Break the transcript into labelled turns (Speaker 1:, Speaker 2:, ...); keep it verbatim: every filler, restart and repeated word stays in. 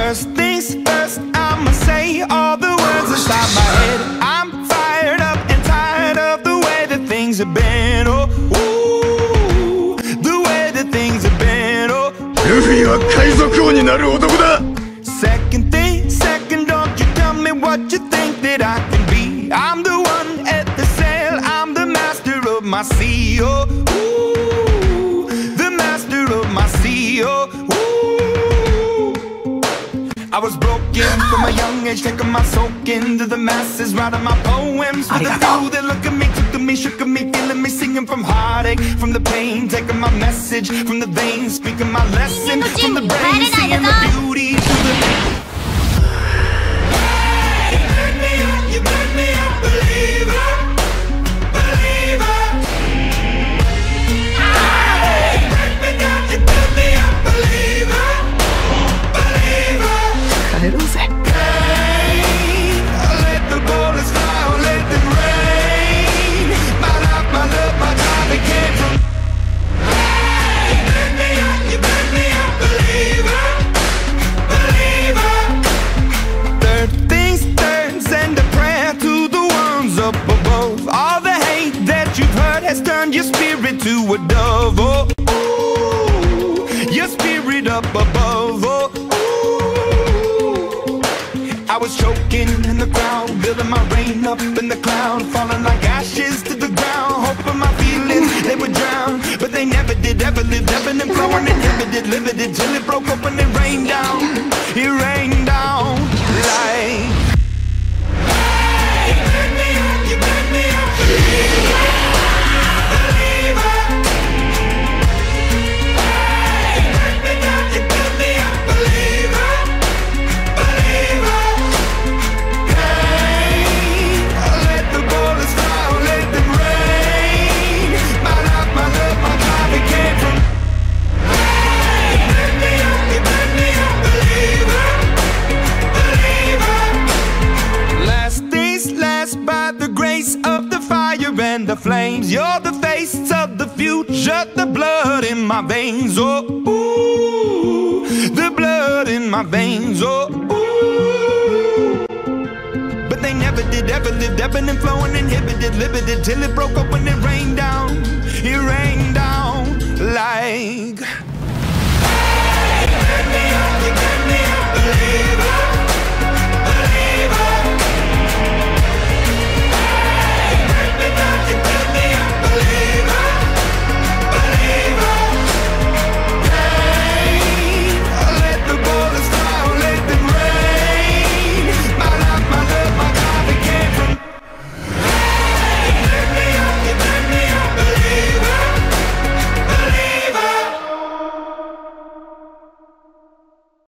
Speaker 1: First things first, I'ma say all the words inside my head. I'm fired up and tired of the way that things have been. Oh, ooh, the way that things have been. Oh,
Speaker 2: Luffyは海賊王になる男だ。
Speaker 1: Second thing, second, don't you tell me what you think that I can be. I'm the one at the sail, I'm the master of my sea. Oh, ooh, the master of my sea. Oh, ooh. I was broken from a young age, taking my soak into the masses, writing my poems for the few that look at me, took at me, shook at me, feeling me, singing from heartache, from the pain, taking my message from the veins, speaking my lesson from the brain, seeing the beauty to the You make me a believer, believer. You break me down, you build me a believer, believer. Hey, let the bullets fly, let them rain. My life, my love, my time, it came from. Hey, you make me a, you make me a believer, believer. Third things third, send a prayer to the ones up above. All the hate that you've heard has turned your spirit to a dove. Oh, ooh, your spirit up above. Oh, ooh. I was choking in the crowd, building my rain up in the cloud, falling like ashes to the ground, hoping my feelings they would drown, but they never did. Ever lived, ebbing and flowing, inhibited, limited, till it broke open and rained down. It rained down like. Hey, you make me up, you make me up, believer, believer. Hey, you break me down, you build me up, believer, believer. Hey, let the bullets fly, let them rain. My life, my love, my life, it came from. Hey, you make me up, you make me up, believer, believer. Last things last, by the grace of the fire and the flames. You're the face of the future, the blood in my veins. Oh, ooh, the blood in my veins. Oh, ooh. But they never did, ever lived, ebbing and flowing, inhibited, limited, till it broke up when it rained down. It rained down like. Hey, you make me up, you make me up, believe.